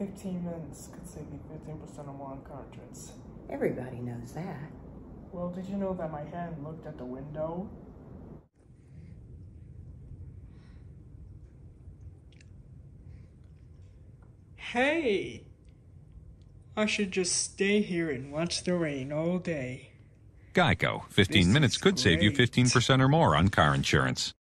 15 minutes could save you 15% or more on car insurance. Everybody knows that. Well, did you know that my hand looked at the window? Hey! I should just stay here and watch the rain all day. Geico. 15 minutes could save you 15% or more on car insurance.